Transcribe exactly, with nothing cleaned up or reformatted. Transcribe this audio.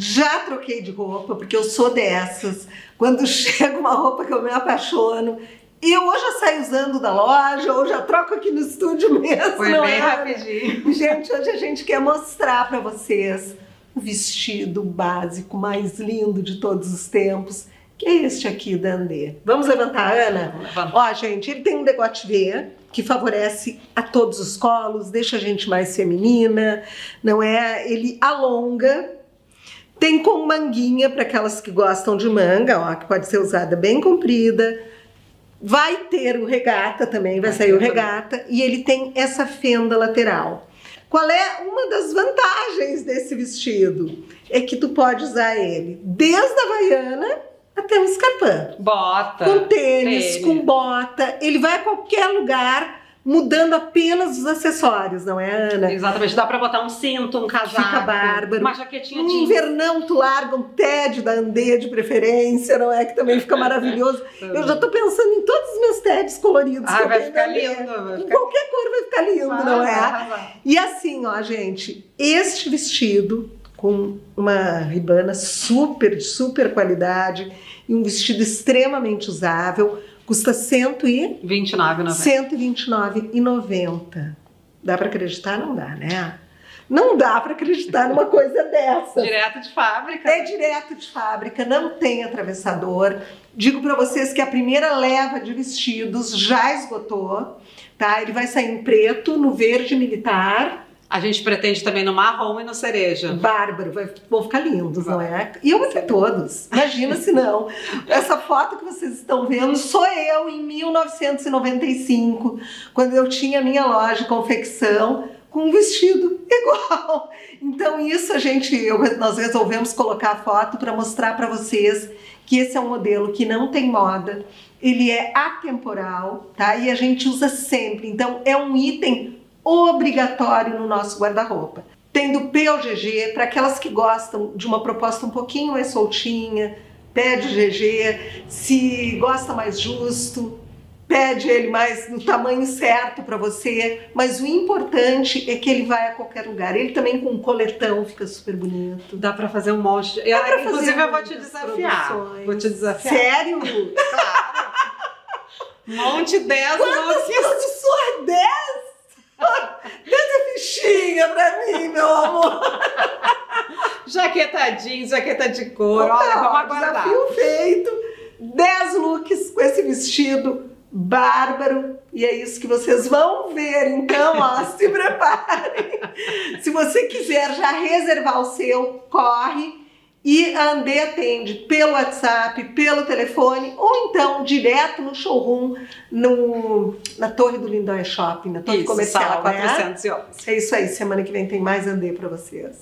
Já troquei de roupa, porque eu sou dessas. Quando chega uma roupa que eu me apaixono, eu ou já saio usando da loja, ou já troco aqui no estúdio mesmo. Foi não bem é? rapidinho. Gente, hoje a gente quer mostrar para vocês o vestido básico mais lindo de todos os tempos, que é este aqui da Andê. Vamos levantar, Ana? Vamos. Ó, gente, ele tem um decote V, que favorece a todos os colos, deixa a gente mais feminina, não é? Ele alonga. Tem com manguinha para aquelas que gostam de manga, ó, que pode ser usada bem comprida. Vai ter o regata também, vai sair o regata. E ele tem essa fenda lateral. Qual é uma das vantagens desse vestido? É que tu pode usar ele desde a havaiana até um escarpão. Bota. Com tênis, tênis, com bota. Ele vai a qualquer lugar, mudando apenas os acessórios, não é, Ana? Exatamente, dá pra botar um cinto, um casaco, Fica bárbaro. uma jaquetinha No de... invernão tu larga um Ted da Andê de preferência, não é? Que também fica maravilhoso. Eu já tô pensando em todos os meus Teds coloridos. Ah, que eu vai tenho ficar da Andê. lindo. Vai Em ficar... qualquer cor vai ficar lindo, vai, não é? vai, vai. E assim, ó, gente, este vestido com uma ribana super, de super qualidade e um vestido extremamente usável, custa cento e vinte e nove reais e noventa centavos. cento e vinte e nove reais e noventa centavos. Dá para acreditar? Não dá, né? Não dá para acreditar numa coisa dessa. Direto de fábrica. É direto de fábrica, não tem atravessador. Digo para vocês que a primeira leva de vestidos já esgotou, tá? Ele vai sair em preto, no verde militar. A gente pretende também no marrom e no cereja. Bárbaro, vai, vão ficar lindos, não é? E eu vou ter todos, imagina se não. Essa foto que vocês estão vendo sou eu em mil novecentos e noventa e cinco, quando eu tinha a minha loja de confecção com um vestido igual. Então isso a gente, eu, nós resolvemos colocar a foto para mostrar para vocês que esse é um modelo que não tem moda, ele é atemporal, tá? E a gente usa sempre, então é um item obrigatório no nosso guarda-roupa. Tem do P O G G, para aquelas que gostam de uma proposta um pouquinho mais soltinha, pede G G, se gosta mais justo, pede ele mais no tamanho certo para você, mas o importante é que ele vai a qualquer lugar. Ele também com um coletão fica super bonito. Dá pra fazer um monte de... Dá pra Inclusive fazer eu vou te desafiar. produções. Vou te desafiar. Sério? Claro. Monte dez Quantas looks. produções? dez? Dessa fichinha pra mim, meu amor. Jaqueta jeans, jaqueta de couro. Olha, vamos aguardar. Desafio feito. dez looks com esse vestido bárbaro. E é isso que vocês vão ver. Então, ó, se preparem. Se você quiser já reservar o seu, corre. E a Andê atende pelo WhatsApp, pelo telefone, ou então direto no showroom, no, na Torre do Lindóia Shopping, na Torre Isso, Comercial. sala né? quatrocentos e onze. É isso aí, semana que vem tem mais Andê pra vocês.